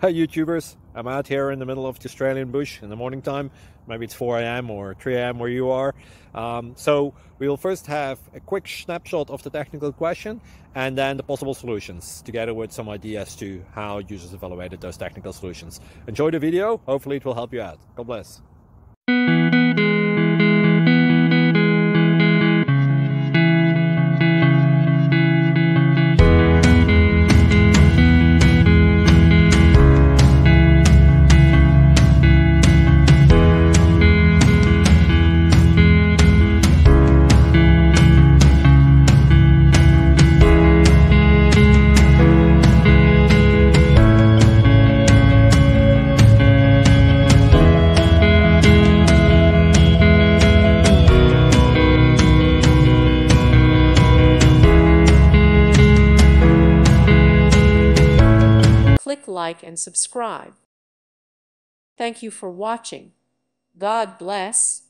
YouTubers. I'm out here in the middle of the Australian bush in the morning time. Maybe it's 4 a.m. or 3 a.m. where you are. So we'll first have a quick snapshot of the technical question and then the possible solutions, together with some ideas to how users evaluated those technical solutions. Enjoy the video. Hopefully it will help you out. God bless. Click like and subscribe. Thank you for watching. God bless.